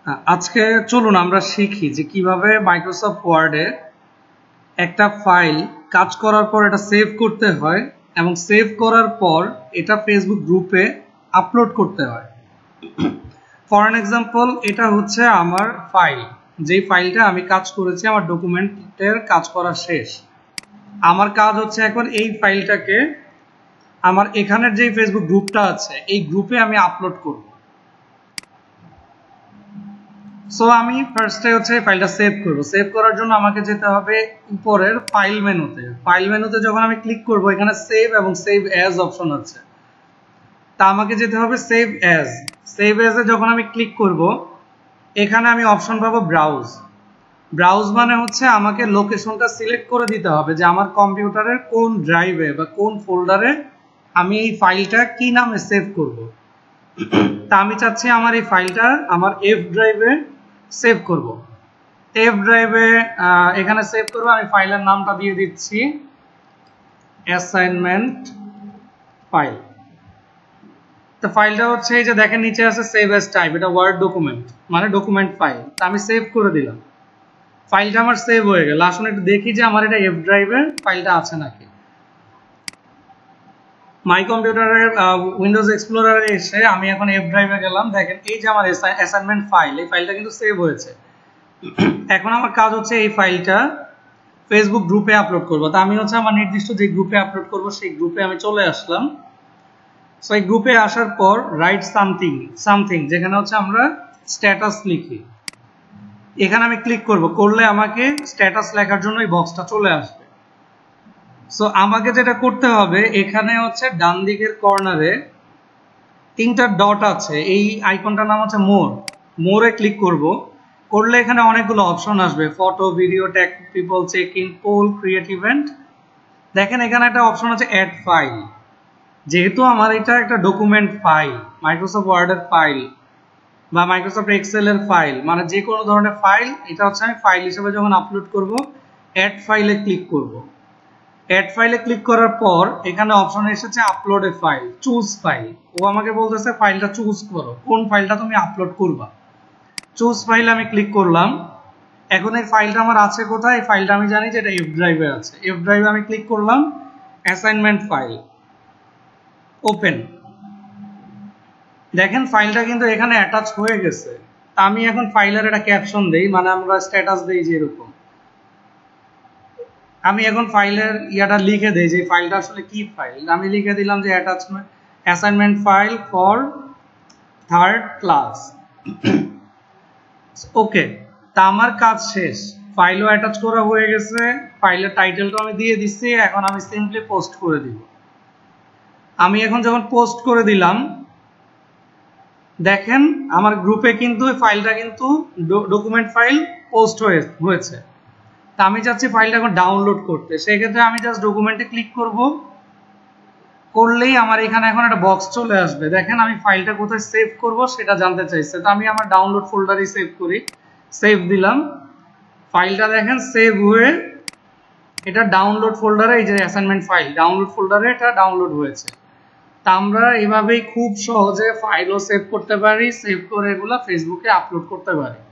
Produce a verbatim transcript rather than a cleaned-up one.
আজকে চলুন আমরা শিখি যে কিভাবে মাইক্রোসফট ওয়ার্ডে একটা ফাইল কাজ করার পর এটা সেভ করতে হয় এবং সেভ করার পর এটা ফেসবুক গ্রুপে আপলোড করতে হয়। ফর অ্যান এক্সাম্পল, এটা হচ্ছে আমার ফাইল, যেই ফাইলটা আমি কাজ করেছি, আমার ডকুমেন্টের কাজ করা শেষ। আমার কাজ হচ্ছে এখন এই ফাইলটাকে আমার এখানের যে ফেসবুক গ্রুপটা আছে এই গ্রুপে আমি আপলোড করব। সো আমি ফার্স্টে হচ্ছে ফাইলটা সেভ করব। সেভ করার জন্য আমাকে যেতে হবে উপরের ফাইল মেনুতে। ফাইল মেনুতে যখন আমি ক্লিক করব, এখানে সেভ এবং সেভ অ্যাজ অপশন আছে, তা আমাকে যেতে হবে সেভ অ্যাজ। সেভ অ্যাজে যখন আমি ক্লিক করব, এখানে আমি অপশন পাবো ব্রাউজ। ব্রাউজ মানে হচ্ছে আমাকে লোকেশনটা সিলেক্ট করে দিতে হবে যে আমার কম্পিউটারের কোন ড্রাইভে বা কোন ফোল্ডারে আমি এই ফাইলটা কি নামে সেভ করব। তা আমি চাচ্ছি আমার এই ফাইলটা আমার এফ ড্রাইভে সেভ করব। এফ ড্রাইভে এখানে সেভ করব। আমি ফাইলের নামটা দিয়ে দিচ্ছি অ্যাসাইনমেন্ট ফাইল। তো ফাইলটা হচ্ছে এই যে দেখেন নিচে আছে সেভ অ্যাজ টাইপ, এটা ওয়ার্ড ডকুমেন্ট মানে ডকুমেন্ট ফাইল। তা আমি সেভ করে দিলাম, ফাইলটা আমার সেভ হয়ে গেল। আসুন একটু দেখি যে আমার এটা এফ ড্রাইভে ফাইলটা আছে নাকি। মাই কম্পিউটারের উইন্ডোজ এক্সপ্লোরারে এসে আমি এখন এফ ড্রাইভে গেলাম। দেখেন এই যে আমার অ্যাসাইনমেন্ট ফাইল, এই ফাইলটা কিন্তু সেভ হয়েছে। এখন আমার কাজ হচ্ছে এই ফাইলটা ফেসবুক গ্রুপে আপলোড করব। তা আমি হচ্ছে আমার নির্দিষ্ট যে গ্রুপে আপলোড করব সেই গ্রুপে আমি চলে আসলাম। সো এই গ্রুপে আসার পর রাইট সামথিং সামথিং যেখানে হচ্ছে আমরা স্ট্যাটাস লিখি, এখানে আমি ক্লিক করব। করলে আমাকে স্ট্যাটাস লেখার জন্য এই বক্সটা চলে আসবে। সো আমাকে যেটা করতে হবে, এখানে হচ্ছে ডান দিকের কর্নারে তিনটা ডট আছে, এই আইকনটার নাম হচ্ছে মোর। মোরে ক্লিক করব। করলে এখানে অনেকগুলো অপশন আসবে, photo, video, tag people, check in, poll, create event. দেখেন এখানে একটা অপশন আছে অ্যাড ফাইল। যেহেতু আমার এটা একটা ডকুমেন্ট ফাইল, মাইক্রোসফট ওয়ার্ডের ফাইল বা মাইক্রোসফট এক্সেলের ফাইল, মানে যে কোনো ধরনের ফাইল, এটা হচ্ছে আমি ফাইল হিসেবে যখন আপলোড করব, অ্যাড ফাইলে ক্লিক করব। অ্যাড ফাইলে ক্লিক করার পর এখানে অপশন এসেছে upload a file, choose file. ও আমাকে বলতেছে ফাইলটা চুজ করো, কোন ফাইলটা তুমি আপলোড করবা। চুজ ফাইল আমি ক্লিক করলাম। এখন এই ফাইলটা আমার আছে কোথায়? এই ফাইলটা আমি জানি যে এটা এফ ড্রাইভে আছে। এফ ড্রাইভে আমি ক্লিক করলাম, অ্যাসাইনমেন্ট ফাইল, ওপেন। দেখেন ফাইলটা কিন্তু এখানে অ্যাটাচ হয়ে গেছে। আমি এখন ফাইলের একটা ক্যাপশন দেই, মানে আমরা স্ট্যাটাস দেই যে এরকম। আমি এখন ফাইলের ইয়াটা লিখে দেই যে ফাইলটা আসলে কি ফাইল। আমি লিখে দিলাম যে attachment assignment file for third class. Okay, তা আমার কাজ শেষ, ফাইলও অ্যাটাচ করা হয়ে গেছে। ফাইলের টাইটেলটা আমি দিয়ে দিচ্ছি। এখন আমি সিম্পলি পোস্ট করে দিব। আমি এখন যখন পোস্ট করে দিলাম, দেখেন আমার গ্রুপে কিন্তু ফাইলটা কিন্তু ডকুমেন্ট ফাইল পোস্ট হয়েছে। তা আমি চাচ্ছি ফাইলটা এখন ডাউনলোড করতে। সেক্ষেত্রে আমি জাস্ট ডকুমেন্টে ক্লিক করব। করলেই আমার এখানে এখন একটা বক্স চলে আসবে। দেখেন আমি ফাইলটা কোথায় সেভ করব সেটা জানতে চাইছে। তো আমি আমার ডাউনলোড ফোল্ডারে সেভ করি। সেভ দিলাম। ফাইলটা দেখেন সেভ হয়ে এটা ডাউনলোড ফোল্ডারে, এই যে অ্যাসাইনমেন্ট ফাইল ডাউনলোড ফোল্ডারে এটা ডাউনলোড হয়েছে। তা আমরা এভাবেই খুব সহজে ফাইলও সেভ করতে পারি, সেভ করে এগুলা ফেসবুকে আপলোড করতে পারি।